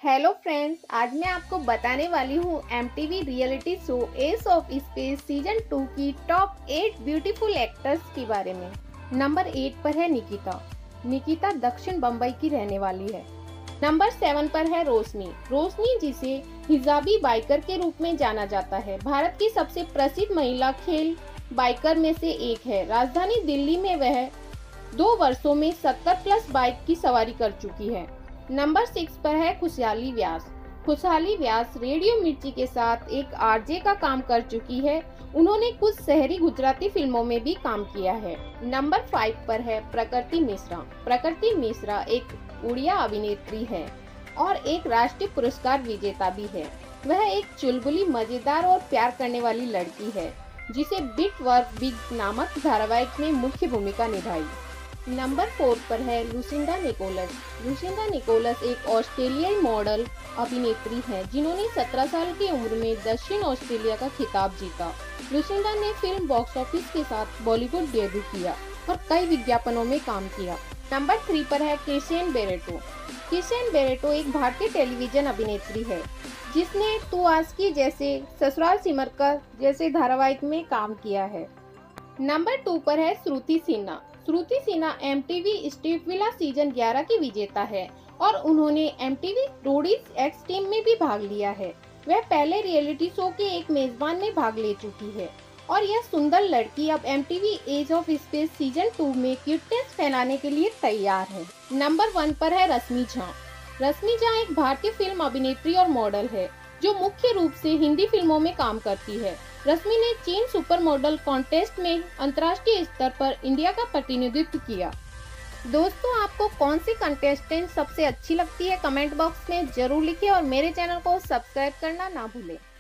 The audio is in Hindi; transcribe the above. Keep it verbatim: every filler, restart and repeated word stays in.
हेलो फ्रेंड्स, आज मैं आपको बताने वाली हूँ MTV reality show ace of space season two की टॉप एट ब्यूटीफुल एक्टर्स के बारे में। नंबर एट पर है निकिता। निकिता दक्षिण बम्बई की रहने वाली है। नंबर सेवन पर है रोशनी। रोशनी जिसे हिजाबी बाइकर के रूप में जाना जाता है, भारत की सबसे प्रसिद्ध महिला खेल बाइकर में से एक है। राजधानी दिल्ली में वह दो वर्षों में सत्तर प्लस बाइक की सवारी कर चुकी है। नंबर सिक्स पर है खुशहाली व्यास। खुशहाली व्यास रेडियो मिर्ची के साथ एक आरजे का काम कर चुकी है। उन्होंने कुछ शहरी गुजराती फिल्मों में भी काम किया है। नंबर फाइव पर है प्रकृति मिश्रा। प्रकृति मिश्रा एक उड़िया अभिनेत्री है और एक राष्ट्रीय पुरस्कार विजेता भी है। वह एक चुलबुली, मजेदार और प्यार करने वाली लड़की है जिसे बिट वर्क बिग नामक धारावाहिक में मुख्य भूमिका निभाई। नंबर फोर पर है लुसिंडा निकोलस। लुसिंडा निकोलस एक ऑस्ट्रेलियाई मॉडल अभिनेत्री है जिन्होंने सत्रह साल की उम्र में दक्षिण ऑस्ट्रेलिया का खिताब जीता। लुसिंडा ने फिल्म बॉक्स ऑफिस के साथ बॉलीवुड डेब्यू किया और कई विज्ञापनों में काम किया। नंबर थ्री पर है क्रिस्टियन बेरेटो। क्रिस्टियन बेरेटो एक भारतीय टेलीविजन अभिनेत्री है जिसने तू आस्की जैसे, ससुराल सिमर का जैसे धारावाहिक में काम किया है। नंबर टू पर है Shruti Sinha. Shruti Sinha MTV Splitsvilla season ग्यारह की विजेता है और उन्होंने एमटीवी रोडीज एक्स टीम में भी भाग लिया है। वह पहले रियलिटी शो के एक मेजबान में भाग ले चुकी है और यह सुंदर लड़की अब MTV ace of space season two में क्यूटनेस फैलाने के लिए तैयार है। नंबर वन पर है रश्मि झा। रश्मि झा एक भारतीय फिल्म अभिनेत्री और मॉडल है जो मुख्य रूप से हिंदी फिल्मों में काम करती है। रश्मि ने चीन सुपर मॉडल कॉन्टेस्ट में अंतर्राष्ट्रीय स्तर पर इंडिया का प्रतिनिधित्व किया। दोस्तों, आपको कौन सी कंटेस्टेंट सबसे अच्छी लगती है कमेंट बॉक्स में जरूर लिखिए और मेरे चैनल को सब्सक्राइब करना ना भूलें।